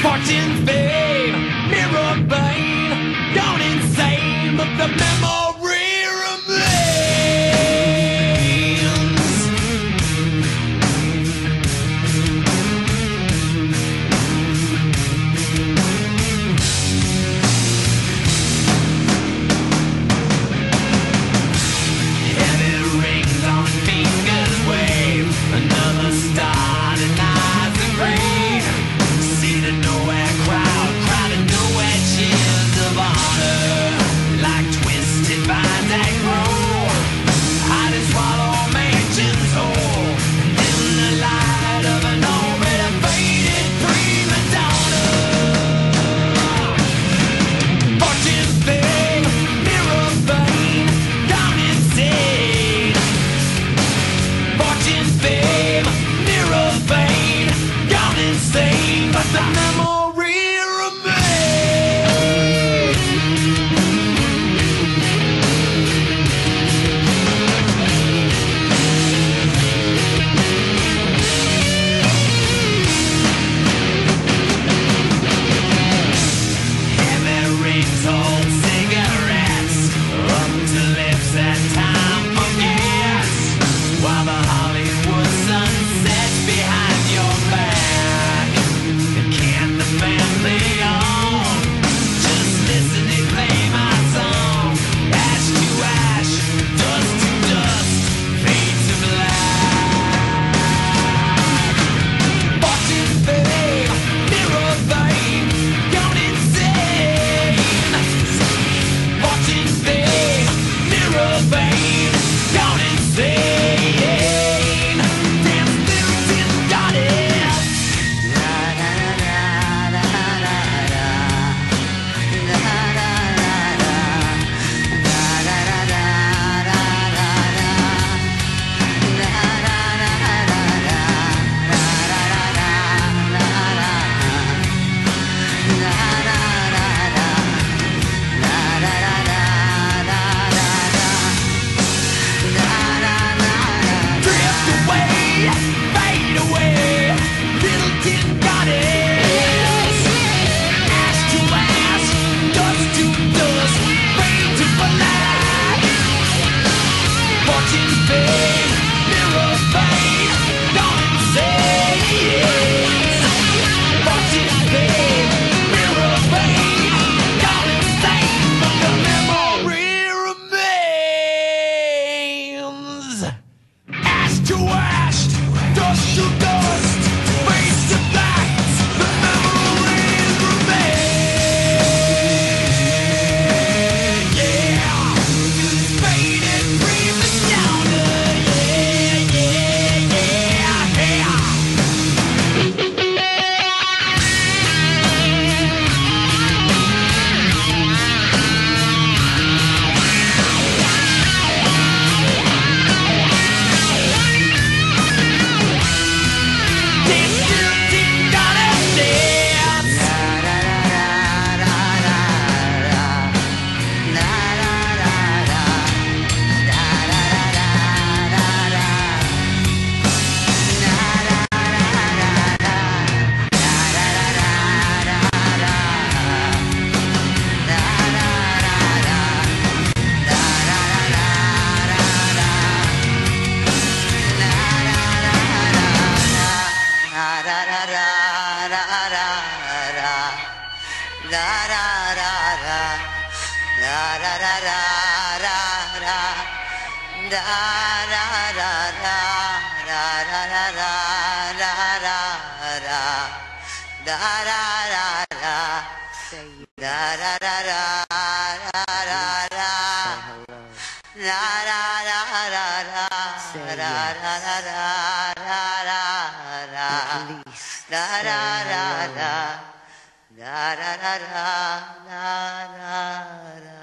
Fortune, fame, mirror vein, gone insane, but the memory remains. Heavy rings on fingers wave, another star denies the grave. See the nowhere crowd, crowded nowhere cheers of honor, like twisted vines that grow, hide and swallow mansions whole, in the light of an already faded prima donna. Fortune, fame, mirror vein, gone insane. Fortune, fame, mirror vein, gone insane, but the memory remains. Heavy rings hold cigarettes up to lips that time forgets, while the Hollywood sun sets behind your back. And can't the family on just listen and play my song? Ash to ash, dust to dust, fade to black. Fortune, fame, mirror vein, gone insane. Fortune, fame, mirror vein, gone insane. Damn spirits in goddess. Drift away, fade away, little tin goddess. Ash to ash, dust to dust, fade to black. Fortune, fame, mirror vein, gone insane. Fortune, fame, mirror vein, gone insane, but the memory remains. Ash to ash, dust to dust, face to black, the memories remain. Yeah, faded prima donna. Yeah, yeah, yeah, yeah. Damn spirits in goddess dance. Da da da da da da da da.